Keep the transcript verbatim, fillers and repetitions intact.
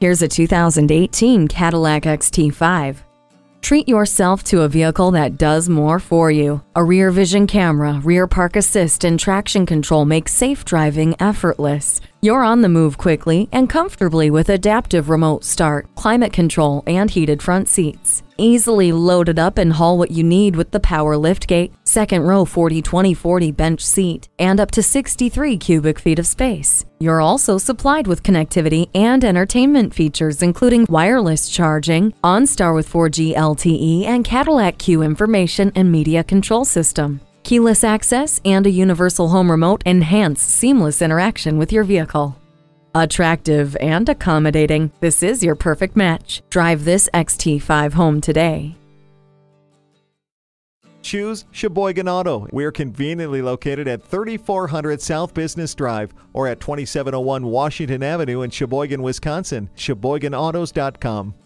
Here's a two thousand eighteen Cadillac X T five. Treat yourself to a vehicle that does more for you. A rear vision camera, rear park assist, and traction control make safe driving effortless. You're on the move quickly and comfortably with adaptive remote start, climate control, and heated front seats. Easily loaded up and haul what you need with the power liftgate, second row forty twenty forty bench seat, and up to sixty-three cubic feet of space. You're also supplied with connectivity and entertainment features including wireless charging, OnStar with four G L T E, and Cadillac CUE information and media control system. Keyless access and a universal home remote enhance seamless interaction with your vehicle. Attractive and accommodating, this is your perfect match. Drive this X T five home today. Choose Sheboygan Auto. We're conveniently located at thirty-four hundred South Business Drive or at twenty-seven oh one Washington Avenue in Sheboygan, Wisconsin. Sheboygan Autos dot com.